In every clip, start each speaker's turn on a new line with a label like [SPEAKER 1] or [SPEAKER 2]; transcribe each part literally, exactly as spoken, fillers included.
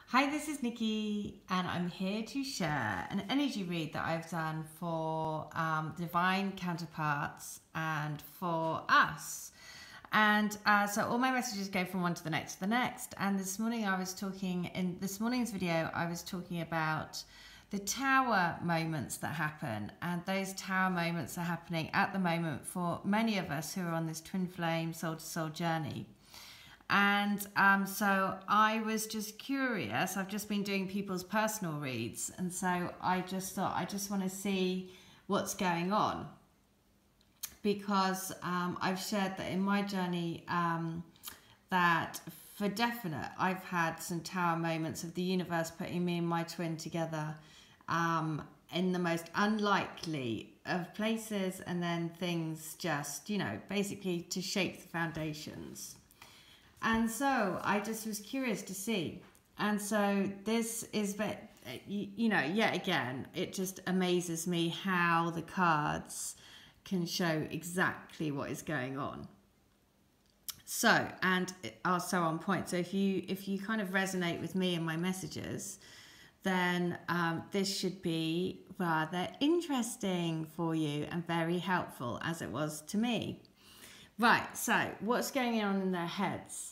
[SPEAKER 1] Hi, this is Nikki, and I'm here to share an energy read that I've done for um, divine counterparts and for us. And uh, so all my messages go from one to the next to the next. And this morning I was talking, in this morning's video, I was talking about the tower moments that happen. And those tower moments are happening at the moment for many of us who are on this twin flame soul to soul journey. And um, so I was just curious. I've just been doing people's personal reads, and so I just thought I just want to see what's going on, because um, I've shared that in my journey um, that for definite I've had some tower moments of the universe putting me and my twin together um, in the most unlikely of places, and then things just, you know, basically to shake the foundations. And so I just was curious to see. And so this is, you, you know, yet again, it just amazes me how the cards can show exactly what is going on. So, and are so on point. So if you, if you kind of resonate with me and my messages, then um, this should be rather interesting for you and very helpful, as it was to me. Right, so what's going on in their heads?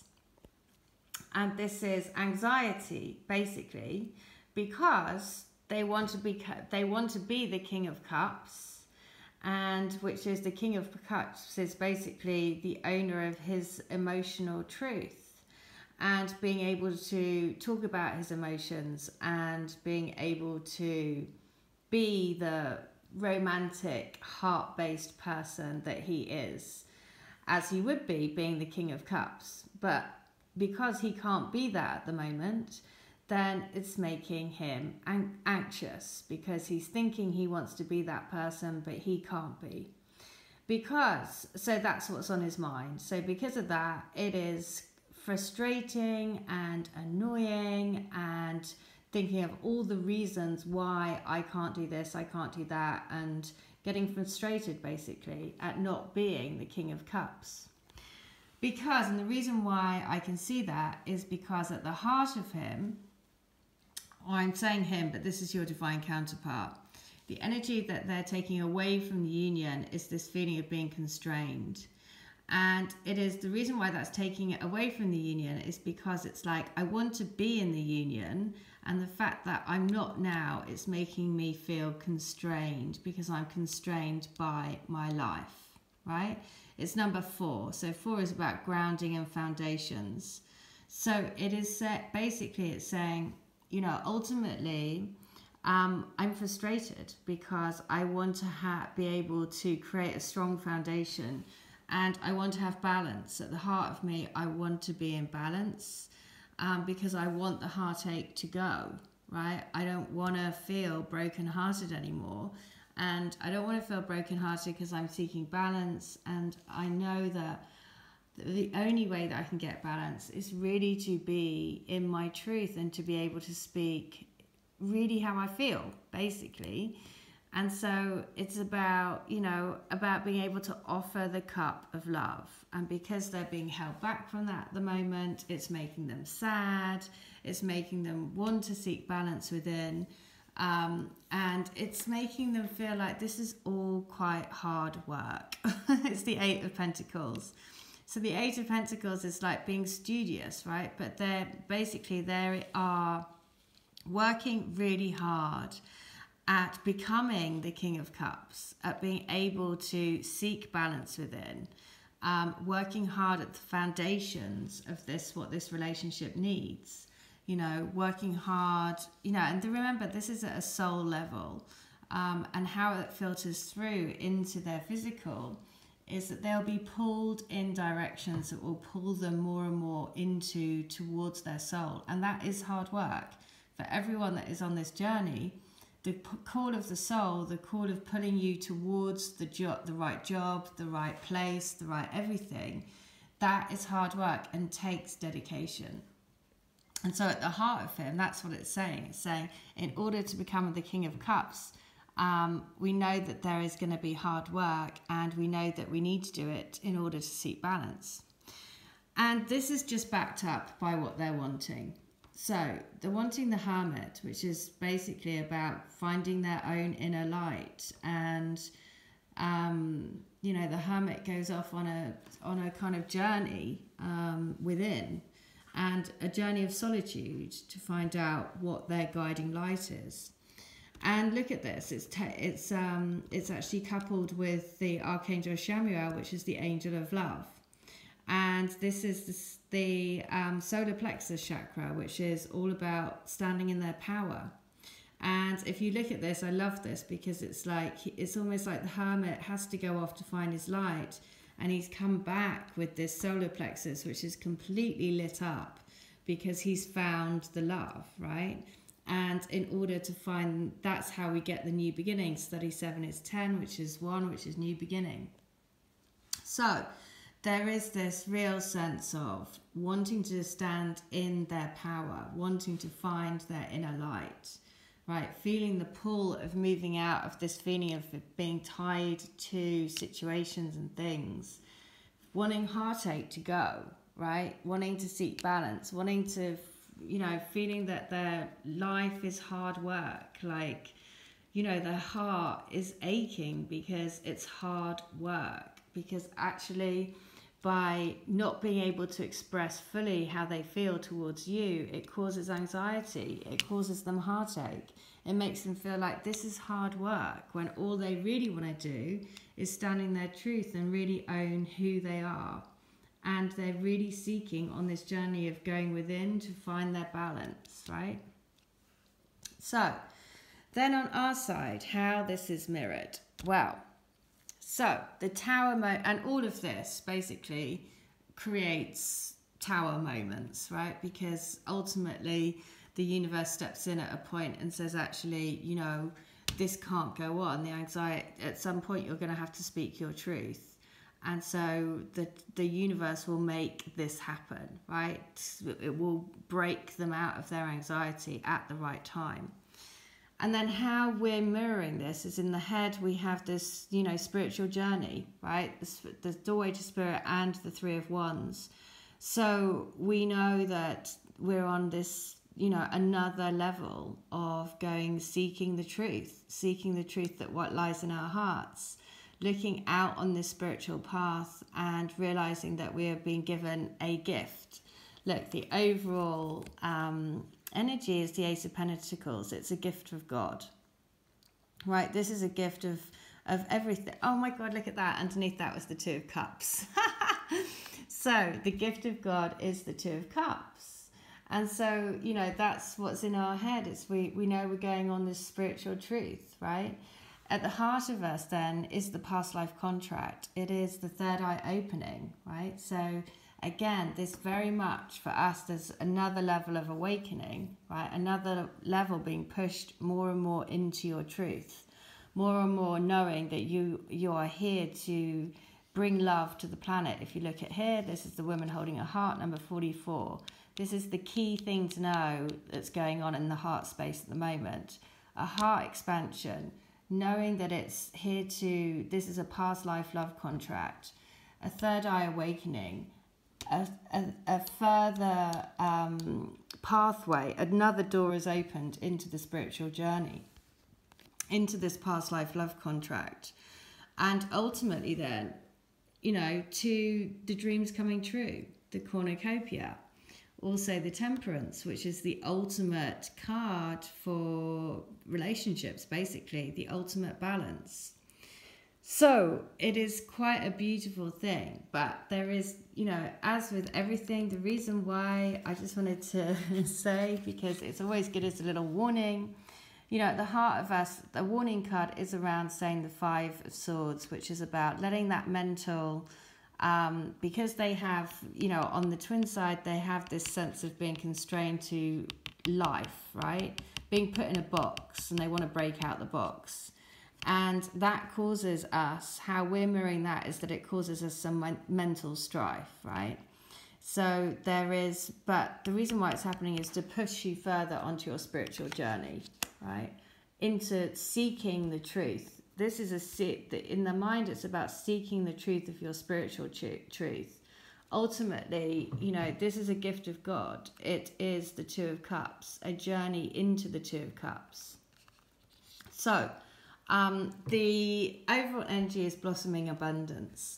[SPEAKER 1] And this is anxiety, basically, because they want to be they want to be the King of Cups, and which is the King of Cups is basically the owner of his emotional truth, and being able to talk about his emotions and being able to be the romantic, heart-based person that he is, as he would be being the King of Cups. But because he can't be that at the moment, then it's making him an anxious, because he's thinking he wants to be that person, but he can't be. Because, so that's what's on his mind. So because of that, it is frustrating and annoying and thinking of all the reasons why I can't do this, I can't do that, and getting frustrated basically at not being the King of Cups. Because, and the reason why I can see that is because at the heart of him, or I'm saying him, but this is your divine counterpart, the energy that they're taking away from the union is this feeling of being constrained. And it is the reason why that's taking it away from the union is because it's like, I want to be in the union, and the fact that I'm not now, it's making me feel constrained because I'm constrained by my life, right? It's number four. So four is about grounding and foundations. So it is set, basically it's saying, you know, ultimately, um, I'm frustrated because I want to ha be able to create a strong foundation, and I want to have balance. At the heart of me, I want to be in balance um, because I want the heartache to go, right? I don't want to feel brokenhearted anymore. And I don't want to feel brokenhearted because I'm seeking balance. And I know that the only way that I can get balance is really to be in my truth and to be able to speak really how I feel, basically. And so it's about, you know, about being able to offer the cup of love. And because they're being held back from that at the moment, it's making them sad. It's making them want to seek balance within. Um, and it's making them feel like this is all quite hard work. It's the Eight of Pentacles. So the Eight of Pentacles is like being studious, right? But they're basically, they are working really hard at becoming the King of Cups, at being able to seek balance within, um, working hard at the foundations of this, what this relationship needs. You know, working hard, you know, and to remember this is at a soul level, um, and how it filters through into their physical is that they'll be pulled in directions that will pull them more and more into, towards their soul. And that is hard work. For everyone that is on this journey, the call of the soul, the call of pulling you towards the job, the right job, the right place, the right everything, that is hard work and takes dedication. And so at the heart of him, that's what it's saying. It's saying, in order to become the King of Cups, um, we know that there is going to be hard work, and we know that we need to do it in order to seek balance. And this is just backed up by what they're wanting. So the wanting the hermit, which is basically about finding their own inner light, and um, you know, the hermit goes off on a on a kind of journey um, within, and a journey of solitude to find out what their guiding light is. And look at this; it's te- it's um, it's actually coupled with the Archangel Shamuel, which is the angel of love. And this is the, the um, solar plexus chakra, which is all about standing in their power. And if you look at this, I love this because it's like, it's almost like the hermit has to go off to find his light. And he's come back with this solar plexus, which is completely lit up because he's found the love, right? And in order to find, that's how we get the new beginning. Study seven is ten, which is one, which is new beginning. So there is this real sense of wanting to stand in their power, wanting to find their inner light, right? Feeling the pull of moving out of this feeling of being tied to situations and things, wanting heartache to go, right? Wanting to seek balance, wanting to, you know, feeling that their life is hard work, like, you know, their heart is aching because it's hard work, because actually, by not being able to express fully how they feel towards you, it causes anxiety, it causes them heartache. It makes them feel like this is hard work, when all they really want to do is stand in their truth and really own who they are. And they're really seeking on this journey of going within to find their balance, right? So, then on our side, how this is mirrored. Well, so the tower, mo- and all of this basically creates tower moments, right? Because ultimately the universe steps in at a point and says, actually, you know, this can't go on. The anxiety, at some point you're going to have to speak your truth. And so the the universe will make this happen, right? It will break them out of their anxiety at the right time. And then how we're mirroring this is in the head, we have this, you know, spiritual journey, right? The, the doorway to spirit and the three of wands. So we know that we're on this, you know, another level of going, seeking the truth, seeking the truth that what lies in our hearts, looking out on this spiritual path and realizing that we are being given a gift. Look, the overall um, energy is the Ace of Pentacles. It's a gift of God, right? This is a gift of, of everything. Oh my God, look at that. Underneath that was the Two of Cups. So the gift of God is the Two of Cups. And so, you know, that's what's in our head. It's we, we know we're going on this spiritual truth, right? At the heart of us then is the past life contract. It is the third eye opening, right? So again, this very much for us, there's another level of awakening, right? Another level being pushed more and more into your truth, more and more knowing that you you are here to bring love to the planet. If you look at here, this is the woman holding a heart, number forty-four. This is the key thing to know that's going on in the heart space at the moment. A heart expansion, knowing that it's here to, this is a past life love contract, a third eye awakening, A, a, a further um, pathway, another door is opened into the spiritual journey, into this past life love contract. And ultimately then, you know, to the dreams coming true, the cornucopia. Also the Temperance, which is the ultimate card for relationships, basically, the ultimate balance. So it is quite a beautiful thing, but there is, you know, as with everything, the reason why I just wanted to say, because it's always good as a little warning, you know, at the heart of us, the warning card is around saying the Five of Swords, which is about letting that mental, um, because they have, you know, on the twin side, they have this sense of being constrained to life, right? Being put in a box and they want to break out the box. And that causes us, how we're mirroring that is that it causes us some men- mental strife, right? So there is, but the reason why it's happening is to push you further onto your spiritual journey, right? Into seeking the truth. This is a sit that in the mind, it's about seeking the truth of your spiritual tr- truth. ultimately, you know, this is a gift of God. It is the Two of Cups, a journey into the Two of Cups. So, um, the overall energy is blossoming abundance.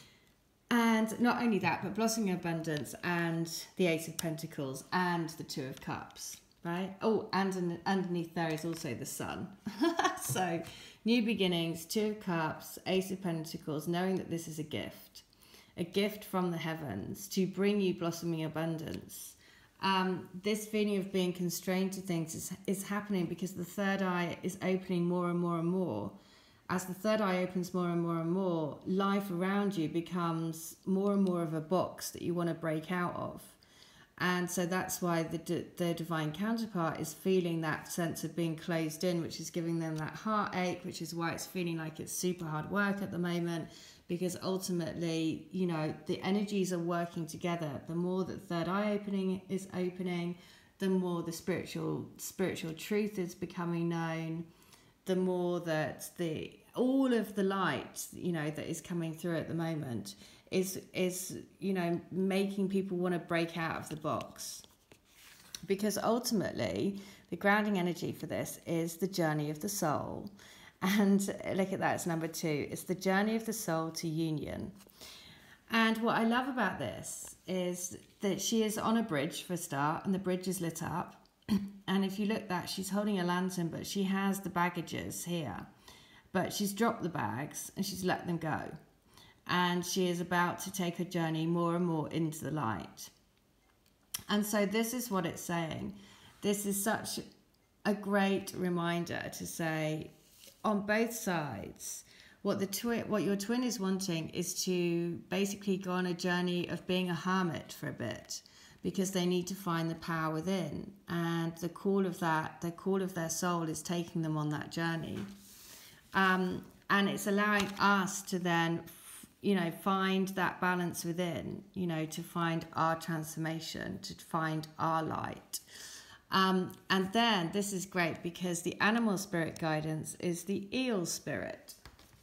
[SPEAKER 1] And not only that, but blossoming abundance and the Ace of Pentacles and the Two of Cups, right? Oh, and underneath there is also the Sun. So, new beginnings, Two of Cups, Ace of Pentacles, knowing that this is a gift. A gift from the heavens to bring you blossoming abundance. Um, this feeling of being constrained to things is, is happening because the third eye is opening more and more and more. As the third eye opens more and more and more, life around you becomes more and more of a box that you want to break out of. And so that's why the, the divine counterpart is feeling that sense of being closed in, which is giving them that heartache, which is why it's feeling like it's super hard work at the moment. Because ultimately, you know, the energies are working together. The more that third eye opening is opening, the more the spiritual spiritual truth is becoming known, the more that the all of the light, you know, that is coming through at the moment is is you know, making people want to break out of the box. Because ultimately, the grounding energy for this is the journey of the soul. And look at that, it's number two. It's the journey of the soul to union. And what I love about this is that she is on a bridge for a start, and the bridge is lit up. And if you look at that, she's holding a lantern, but she has the baggages here. But she's dropped the bags and she's let them go. And she is about to take her journey more and more into the light. And so this is what it's saying. This is such a great reminder to say, on both sides, what the twin, what your twin is wanting is to basically go on a journey of being a hermit for a bit, because they need to find the power within, and the call of that, the call of their soul is taking them on that journey, um, and it's allowing us to then, you know, find that balance within, you know, to find our transformation, to find our light. Um, and then this is great because the animal spirit guidance is the eel spirit.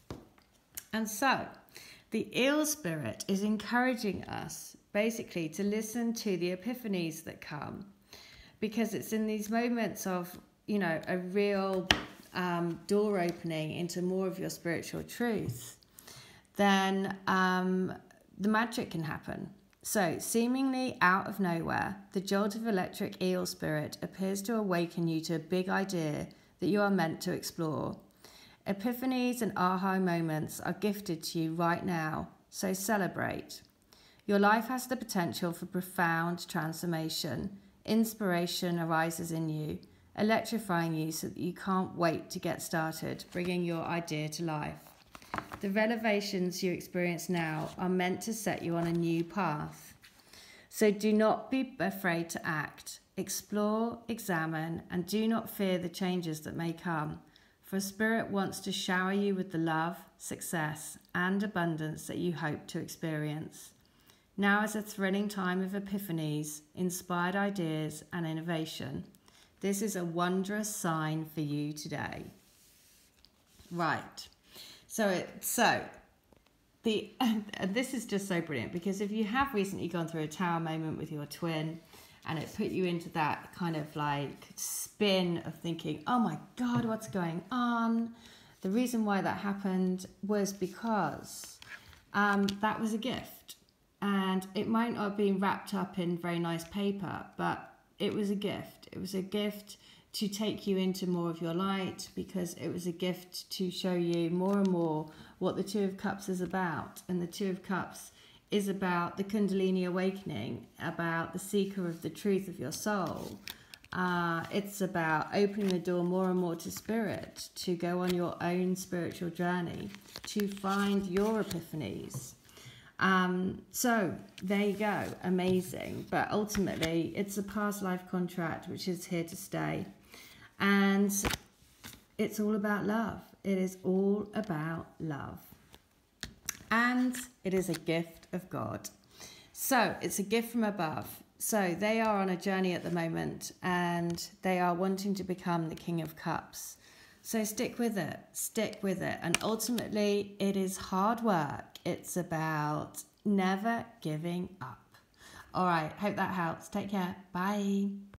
[SPEAKER 1] And so the eel spirit is encouraging us basically to listen to the epiphanies that come, because it's in these moments of, you know, a real um, door opening into more of your spiritual truth, then um, the magic can happen. So, seemingly out of nowhere, the jolt of electric eel spirit appears to awaken you to a big idea that you are meant to explore. Epiphanies and aha moments are gifted to you right now, so celebrate. Your life has the potential for profound transformation. Inspiration arises in you, electrifying you so that you can't wait to get started, bringing your idea to life. The revelations you experience now are meant to set you on a new path. So do not be afraid to act. Explore, examine, and do not fear the changes that may come. For Spirit wants to shower you with the love, success, and abundance that you hope to experience. Now is a thrilling time of epiphanies, inspired ideas, and innovation. This is a wondrous sign for you today. Right. So, it, so the and this is just so brilliant, because if you have recently gone through a tower moment with your twin and it put you into that kind of like spin of thinking, oh my God, what's going on? The reason why that happened was because um, that was a gift, and it might not have been wrapped up in very nice paper, but it was a gift. It was a gift to take you into more of your light, because it was a gift to show you more and more what the Two of Cups is about. And the Two of Cups is about the Kundalini awakening, about the seeker of the truth of your soul. Uh, it's about opening the door more and more to spirit, to go on your own spiritual journey, to find your epiphanies. Um, so there you go, amazing. But ultimately, it's a past life contract which is here to stay. And it's all about love. It is all about love. And it is a gift of God. So it's a gift from above. So they are on a journey at the moment, and they are wanting to become the King of Cups. So stick with it, stick with it. And ultimately, it is hard work. It's about never giving up. All right, hope that helps. Take care. Bye.